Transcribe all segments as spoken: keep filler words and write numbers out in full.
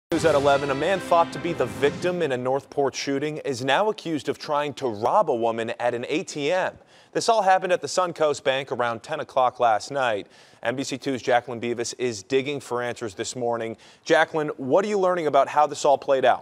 News at eleven, a man thought to be the victim in a North Port shooting is now accused of trying to rob a woman at an A T M. This all happened at the Suncoast Bank around ten o'clock last night. N B C two's Jacqueline Beavis is digging for answers this morning. Jacqueline, what are you learning about how this all played out?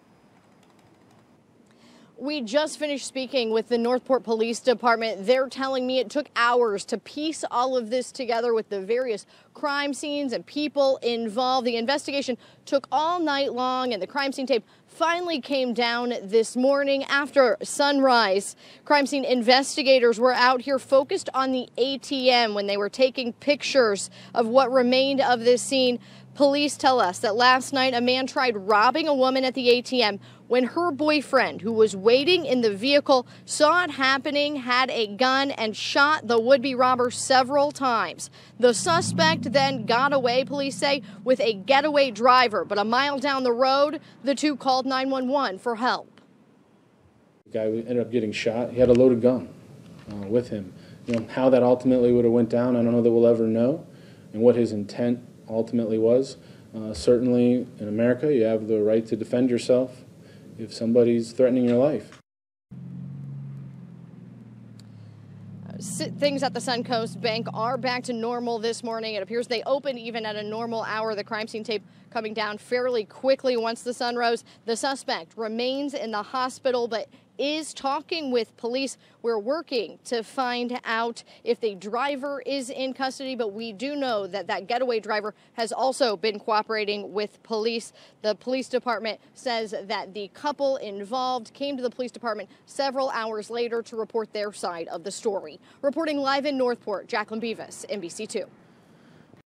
We just finished speaking with the North Port Police Department. They're telling me it took hours to piece all of this together with the various crime scenes and people involved. The investigation took all night long, and the crime scene tape finally came down this morning after sunrise. Crime scene investigators were out here focused on the A T M when they were taking pictures of what remained of this scene. Police tell us that last night a man tried robbing a woman at the A T M when her boyfriend, who was waiting in the vehicle, saw it happening, had a gun, and shot the would-be robber several times. The suspect then got away, police say, with a getaway driver. But a mile down the road, the two called nine one one for help. The guy ended up getting shot. He had a loaded gun uh, with him. You know, how that ultimately would have went down, I don't know that we'll ever know, and what his intent ultimately was. Uh, certainly in America, you have the right to defend yourself if somebody's threatening your life. Things at the Suncoast Bank are back to normal this morning. It appears they opened even at a normal hour. The crime scene tape coming down fairly quickly once the sun rose. The suspect remains in the hospital but is talking with police. We're working to find out if the driver is in custody, but we do know that that getaway driver has also been cooperating with police. The police department says that the couple involved came to the police department several hours later to report their side of the story. Reporting live in North Port, Jacqueline Beavis, N B C two.